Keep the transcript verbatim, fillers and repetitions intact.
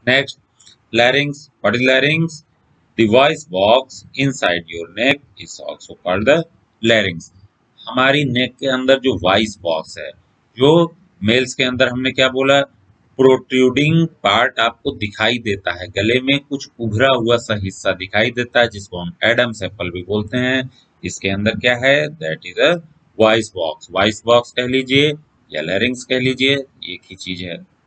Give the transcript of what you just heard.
Next larynx, what is larynx? The voice box inside your neck is also called the larynx. हमारी neck के अंदर जो voice box है, जो mails के अंदर हमने क्या बोला, प्रोट्रूडिंग पार्ट आपको दिखाई देता है, गले में कुछ उभरा हुआ सा हिस्सा दिखाई देता है जिसको हम एडम्स एप्पल भी बोलते हैं। इसके अंदर क्या है? That is a voice box. Voice box कह लीजिए या लैरिंग्स कह लीजिए, एक ही चीज है।